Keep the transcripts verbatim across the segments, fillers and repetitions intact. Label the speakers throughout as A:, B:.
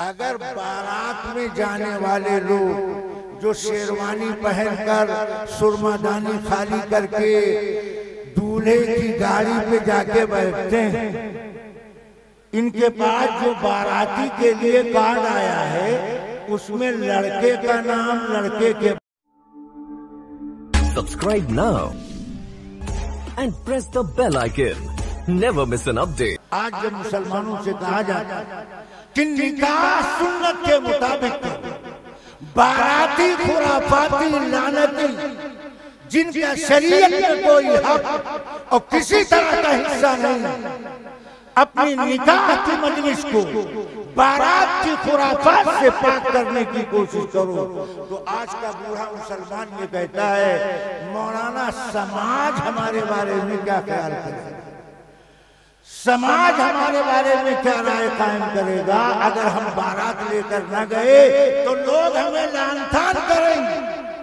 A: अगर बारात में जाने वाले लोग जो शेरवानी पहनकर सुरमादानी खाली करके दूल्हे की गाड़ी पे जाके बैठते हैं, इनके पास जो बाराती के लिए कार्ड आया है उसमें लड़के का नाम लड़के के।
B: Subscribe now and press the bell icon. Never miss an update.
A: आज जब मुसलमानों से कहा जाता है कि निकाह सुन्नत के मुताबिक, बाराती खुराफाती लानती जिनका शरीयत में कोई हक और किसी तरह का हिस्सा नहीं, अपनी निकाह की मजलिस को बारात की खुराफात से पाक करने की कोशिश करो। तो आज का बूढ़ा मुसलमान ये कहता है, मौलाना समाज हमारे बारे में क्या ख्याल करेगा, समाज हमारे बारे में क्या राय कायम करेगा, अगर हम बारात लेकर न गए तो लोग हमें लानतान करेंगे।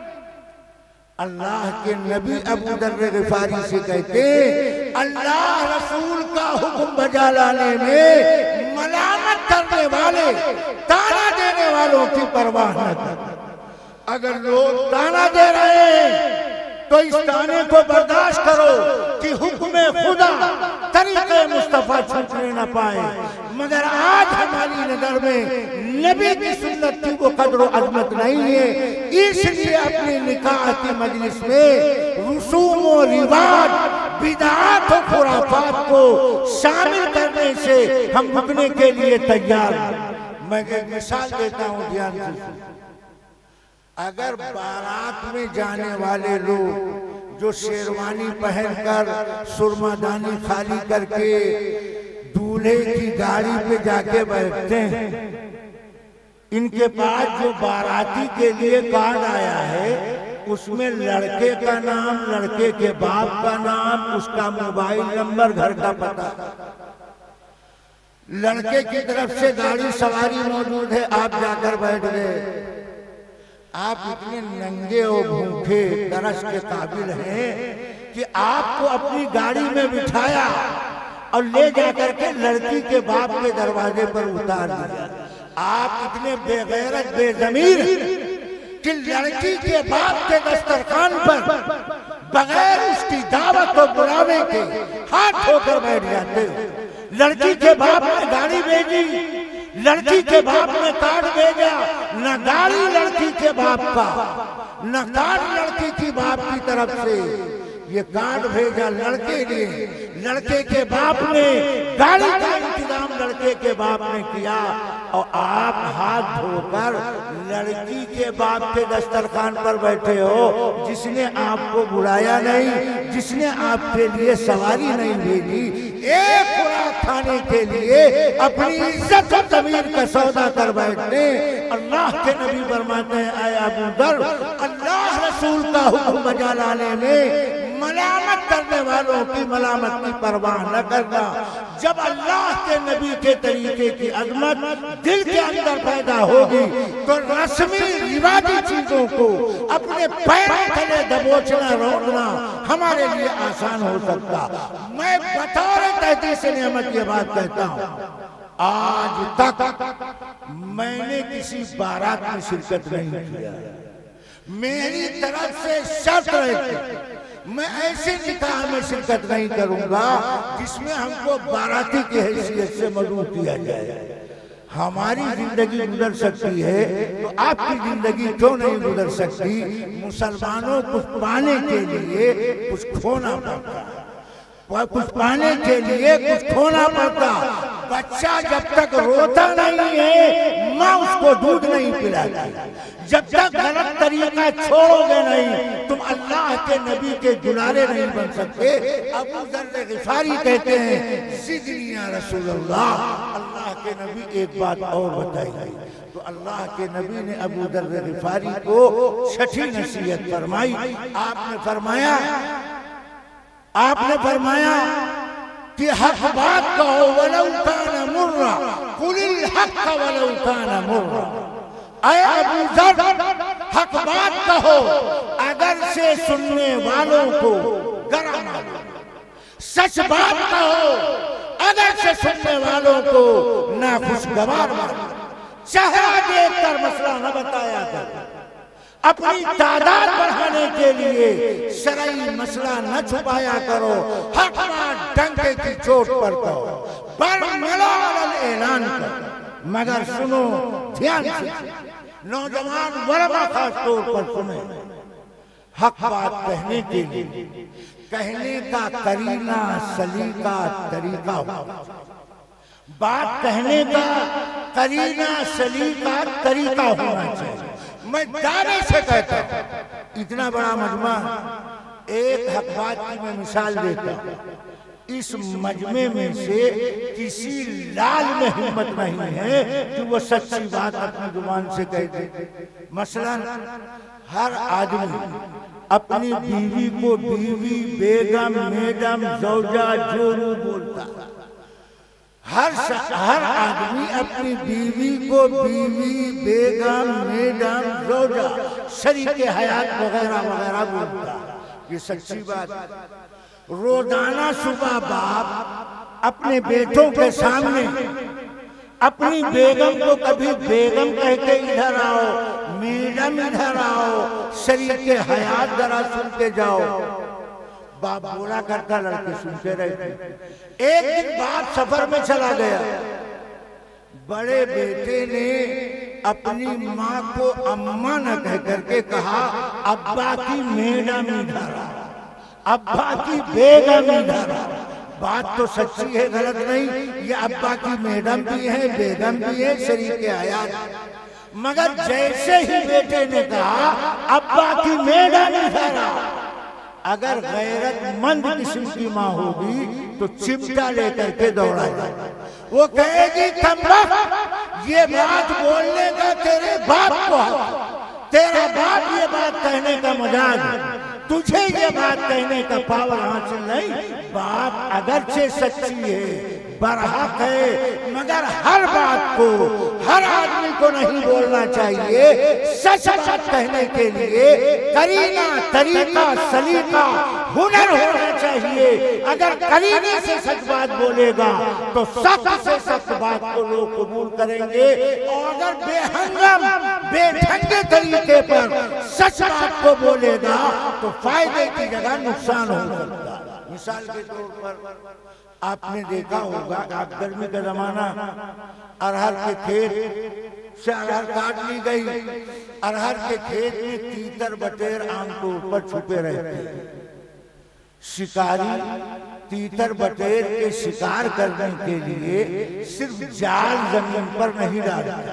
A: अल्लाह के नबी अबू दर्र गिफारी से कहते, अल्लाह रसूल का हुक्म बजा लाने में मलामत करने वाले, ताना देने वालों की परवाह न कर। अगर लोग ताना दे रहे हैं तो इस ताने को बर्दाश्त करो कि हुक्म खुदा तरीके मुस्तफा छूटने न पाए। मगर आज हमारी नजर में नबी की सुन्नत की वो कदर अजमत नहीं है, इसलिए अपनी निकाह की मजलिस में रसूम और रिवाज, बिदअत और खुराफात को शामिल करने से हम रुकने के लिए तैयार हैं। मैं एक मिसाल देता हूँ, ध्यान से। अगर बारात में जाने वाले लोग जो शेरवानी पहनकर सुरमादानी खाली करके दूल्हे की गाड़ी पे जाके बैठते हैं, इनके पास जो बाराती के लिए कार्ड आया है उसमें लड़के का नाम, लड़के के बाप का नाम, उसका मोबाइल नंबर, घर का पता, लड़के की तरफ से गाड़ी सवारी मौजूद है, आप जाकर बैठ गए। आप इतने नंगे और भूखे तरस के काबिल हैं कि आपको अपनी गाड़ी में बिठाया और ले जाकर के लड़की के बाप के दरवाजे पर उतार दिया। आप इतने बेगैरत बेज़मीर कि लड़की के बाप के दस्तरखान पर बगैर उसकी दावत और बुलावे के हाथ धोकर बैठ जाते हो। लड़की के बाप ने गाड़ी भेजी, लड़की के बाप ने कार्ड भेजा, न गाड़ी लड़की के बाप का, न कार्ड लड़की की बाप की तरफ से, ये कार्ड भेजा लड़के ने, लड़के के बाप ने गाड़ी का इंतजाम लड़के के बाप ने किया और आप हाथ धोकर लड़की के बाप के दस्तरखान पर बैठे हो, जिसने आपको बुलाया नहीं, जिसने आपके लिए सवारी नहीं भेजी, एक खुराक खाने के लिए अपनी इज्जत और ज़मीर का सौदा कर बैठे। अल्लाह के नबी फरमाते हैं, आए अबू दर, अल्लाह रसूल का हुक्म बजा लाने में मलामत करने वालों की मलामत की परवाह न करना। जब अल्लाह के नबी के तरीके की अजमत दिल के अंदर पैदा होगी तो रस्मी रिवाजी चीजों को अपने पैरों तले दबोचना, रोकना हमारे लिए आसान हो सकता। मैं बतौर तहदीस नेमत ये बात कहता हूँ, आज तक मैंने किसी बारात में शिरकत नहीं किया। मेरी तरफ से शर्त रहती, मैं ऐसे निकाह में शिरकत नहीं करूंगा जिसमें हमको बाराती की हैसियत से मदऊ किया जाए। हमारी जिंदगी गुजर सकती है तो आपकी जिंदगी क्यों नहीं गुजर सकती? मुसलमानों कुछ पाने के लिए कुछ खोना पड़ता, कुछ पाने के लिए कुछ खोना पड़ता। बच्चा जब तक रोता नहीं है माँ उसको दूध नहीं पिलाती। जब तक गलत तरीका छोड़ोगे नहीं तुम अल्लाह के नबी के दुलारे नहीं बन सकते। अबू दर्र गिफारी कहते हैं, सिदनी या रसूलल्लाह, अल्लाह के नबी एक बात और बताई। तो अल्लाह के नबी ने अबू दर्र गिफारी को छठी नसीहत फरमाई। आपने फरमाया आपने फरमाया कि हक बात कहो वलौ काना मुर्रा, कुलिल हक वलौ काना मुर्रा। ऐ अबू दर, हक बात कहो अगर से सुनने वालों को गरा मालूम, सच बात कहो अगर से सुनने वालों को नाखुशगवार मालूम। चेहरा देखकर मसला न बताया कर। अपनी तादाद बढ़ाने के लिए शरई मसला न छुपाया करो। हक बात डंके की चोट पर कहो, पर मलाल ऐलान करो। मगर सुनो ध्यान से, नौजवान वर्मा खास तौर पर सुने, हक बात कहने के लिए कहने का करीना सलीका तरीका हो। बात कहने का करीना सलीका तरीका होना चाहिए। मैं दावे से कहता हूं, इतना बड़ा मजमा, एक हक बात की मैं मिसाल देता हूं। इस मजमे में से किसी लाल में हिम्मत नहीं है कि वो सच्ची बात अपनी जुबान से कह दे। मसलन हर आदमी अपनी बीवी को बीवी, बेगम, मैडम, जौजा, जोरू बोलता। हर हर आदमी अपनी बीवी को बीवी, बेगम, मैडम, जौजा, शरीके हयात वगैरह वगैरह बोलता। ये सच्ची बात। रोजाना सुबह बाप अपने बेटों के सामने अपनी बेगम को कभी बेगम कह के इधर आओ, मैडम इधर आओ, शरीके हयात जरा सुन के जाओ। बाप बोला करता, लड़के सुनते रहते। एक दिन बाप सफर में चला गया। बड़े बेटे ने अपनी माँ को अम्मा न कह करके कहा, अब्बा की मैडम इधर आओ, अब्बा की बेगम इधर आओ। बात तो सच्ची है, गलत नहीं। ये अब्बा की मैडम भी है, बेगम भी है, शरीके हयात। मगर जैसे ही बेटे ने कहा अब्बा की मैडम इधर आओ, अगर गैरतमंद किस्म की माँ होगी तो चिमटा लेकर के दौड़ा जाए। वो कहेगी कमबख्त, ये बात बोलने का तेरे बाप को, तेरा बाप ये बात कहने का मजाक है, तुझे ये बात कहने का पावर हासिल नहीं। बात अगरचे सच्ची है, बरहक है, मगर हर बात को हर आदमी को नहीं बोलना चाहिए। सच बात कहने के लिए करीना, तरीका, सलीका, हुनर होना चाहिए। अगर करीने से सच बात बोलेगा तो सख्त से सख्त बात को लोग कबूल करेंगे, और अगर बेहंगम बेढंगे तरीके पर सच बात को बोलेगा तो फायदे की जगह नुकसान हो सकता है। मिसाल के तौर पर आपने देखा होगा, आप गर्मी का जमाना, अरहर के खेत से अरहर काट ली गई। अरहर के खेत में तीतर बटेर आमतौर पर छुपे रहते हैं। शिकारी तीतर बटेर के शिकार करने के लिए सिर्फ जाल जमीन पर नहीं डालता,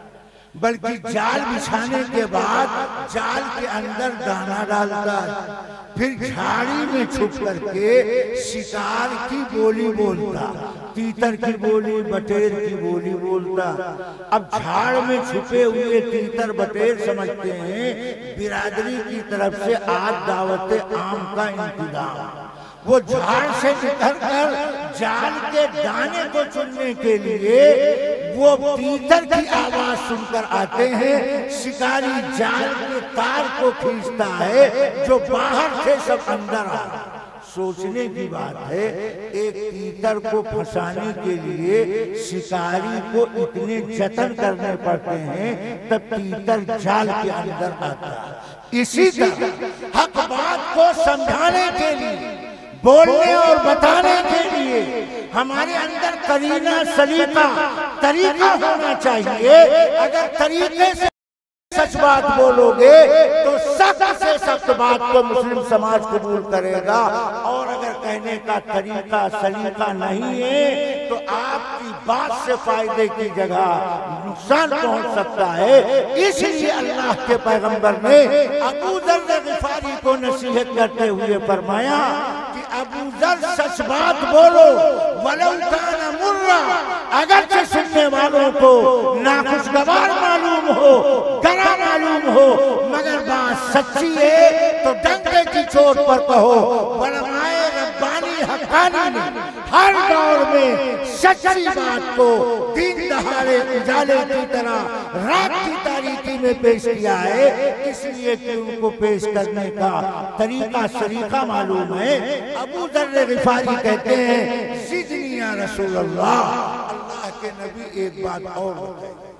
A: बल्कि जाल बिछाने के बाद जाल के अंदर दाना डालता, फिर झाड़ी में छुप करके शिकार की बोली बोलता, तीतर की बोली, बटेर की बोली बोलता। अब झाड़ में छुपे हुए तीतर बटेर समझते हैं बिरादरी की तरफ से आज दावत आम का इंतजाम। वो झाड़ से निकलकर जाल के दाने को चुनने के लिए वो तीतर की आवाज सुनकर आते हैं। शिकारी जाल के तार को खींचता है जो बाहर से सब अंदर आ। सोचने की बात है, एक तीतर को फंसाने के लिए शिकारी को इतने जतन करने पड़ते हैं, तब तीतर जाल के अंदर आता है। इसी तरह हक बात को समझाने के लिए, बोलने और बताने के लिए हमारे अंदर करीना, सलीका, तरीका होना चाहिए। अगर तरीके से सच बात बोलोगे तो सख्त से सख्त बात को मुस्लिम समाज कबूल करेगा, और अगर कहने का तरीका, सलीका नहीं है तो आपकी बात से फायदे की जगह नुकसान पहुंच सकता है। इसलिए अल्लाह के पैगंबर ने अबू जर गिफारी को नसीहत करते हुए फरमाया कि अबू जर सच बात बोलो, वलौ काना मुर्रा, अगर से सुनने वालों को नाखुशगवार मालूम हो, गरा मालूम हो, मगर बात सच्ची है तो डंके की चोट पर कहो। वलमाए रब्बानी हक्कानी ने हर दौर में सच्ची बात को दिन दहाड़े उजाले की तरह रात की तारीकी में पेश किया है, इसलिए कि उनको पेश करने का तरीका, सलीका मालूम है। अबू जर गिफारी कहते हैं, सिदनी या रसूल अल्लाह, अल्लाह के नबी एक बात और बताइए।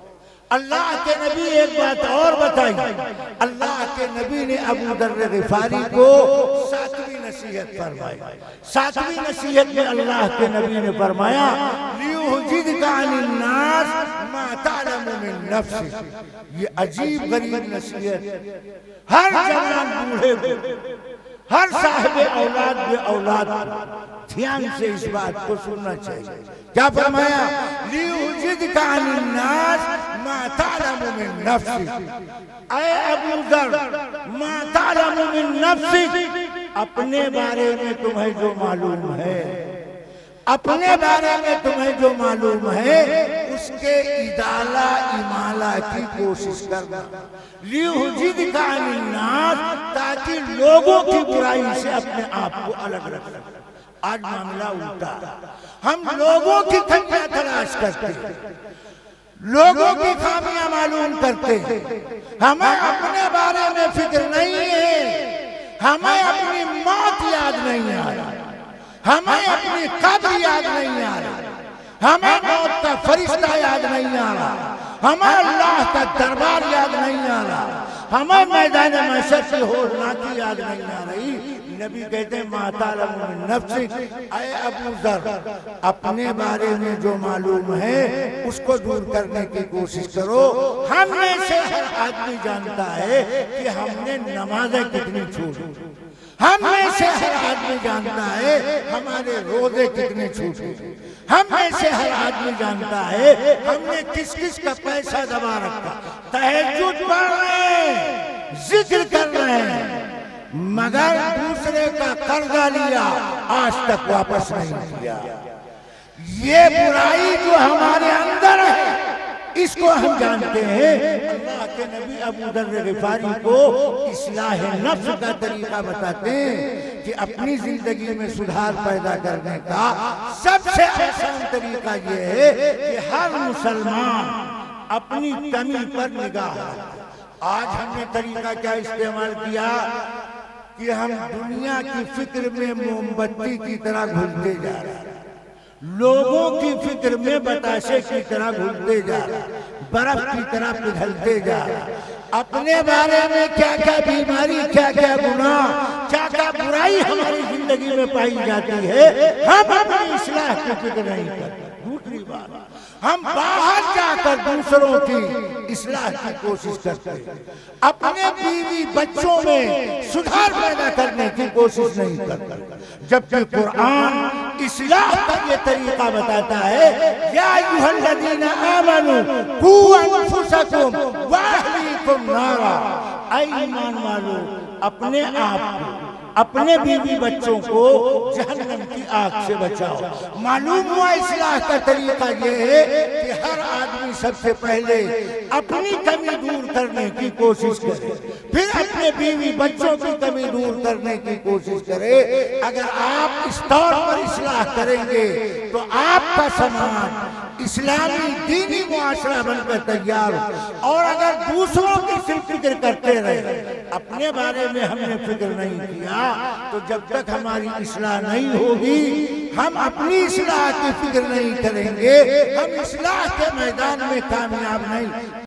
A: अल्लाह के नबी एक बात और बताई, अल्लाह के नबी ने अबू दर्र गिफारी को सातवीं नसीहत फरमाई। सातवीं नसीहत में अल्लाह के नबी ने फरमाया, लियुहजिदका अनिन नास मा तालमु मिन नफ्सिक। ये अजीब गरीब नसीहत हर जवान बूढ़े को, हर साहिब औलाद बे औलाद ध्यान से इस बात को सुनना चाहिए। क्या फरमाया? लियुहजिदका अनिन नास मा तालमु मिन नफ्सिक। ऐ अबू दर, मा तालमु मिन नफ्सिक, अपने बारे में तुम्हें जो मालूम है, अपने बारे में तुम्हें जो मालूम है उसके इदाला इमाला की कोशिश करना। लियुहजिदका अनिन नास, ताकि लोगों की बुराई से अपने आप को अलग रखना। आज मामला उल्टा, हम लोगों की कमियां तलाश करते हैं, लोगों की खामियां मालूम करते हैं, हमें अपने बारे में फिक्र नहीं है, हमें अपनी मौत याद नहीं आ रहा, हमें अपनी कब्र याद नहीं आ रहा, हमें मौत का फरिश्ता याद नहीं आ रहा, हमें अल्लाह का दरबार याद नहीं आ रहा, हमें मैदान महशर की होशनाकी याद नहीं आ रही। नबी कहते हैं, मा तालमु मिन नफ्सिक, ऐ अबू दर, अपने बारे में जो मालूम है उसको दूर करने की कोशिश करो। हम में से हर आदमी जानता है कि हमने नमाजें कितनी छोड़ी, हम में से हर आदमी जानता है हमारे रोजे कितने छूटे, हम में से हर आदमी जानता है हमने किस किस का पैसा दबा रखा, तहज्जुद पढ़ रहे हैं, जिक्र कर रहे हैं, मगर दूसरे का कर्जा लिया, आज तक वापस नहीं किया। ये बुराई जो हमारे अंदर है इसको हम जानते हैं। अल्लाह के नबी अबू दर्र गिफारी को इस्लाह नफ्स का तरीका बताते हैं कि अपनी जिंदगी में सुधार पैदा करने का सबसे आसान तरीका ये है कि हर मुसलमान अपनी कमी पर निगाह। आज हमने तरीका क्या इस्तेमाल किया कि हम दुनिया की फिक्र में मोमबत्ती की तरह घुलते जा रहे हैं, लोगों की फिक्र में बताशे की तरह घुलते जा रहे हैं, बर्फ की तरह पिघलते जा रहे हैं। अपने बारे में क्या क्या बीमारी, क्या क्या गुनाह, क्या क्या बुराई हमारी जिंदगी में पाई जाती है, हम अपनी इस्लाह की फिक्र नहीं करते। दूसरी बात, हम बाहर जाकर दूसरों की इस्लाह की कोशिश करते हैं, अपने बीवी बच्चों में सुधार पैदा करने की कोशिश नहीं करते। जबकि कुरान इस्लाह का ये तरीका बताता है, या अय्युहल्लज़ीना आमनू कू अनफुसकुम व अहलीकुम नारा, ऐ ईमान वालों, अपने आप को, अपने बीवी बच्चों को जहन्नम की आग से बचाओ। मालूम हुआ इस्लाह का तरीका ये है कि हर आदमी सबसे पहले अपनी कमी दूर करने की कोशिश करे, फिर अपने बीवी बच्चों की कमी दूर करने की कोशिश करे। अगर आप इस तौर पर इस्लाह करेंगे तो आपका समाज इस्लामी दीनी मुआशरा बनकर तैयार हो। और अगर दूसरों की सिर्फ फिक्र करते रहे, अपने बारे में हमने फिक्र नहीं किया, तो जब तक हमारी इस्लाह नहीं होगी, हम अपनी इस्लाह की फिक्र नहीं करेंगे, हम इस्लाह के मैदान में कामयाब नहीं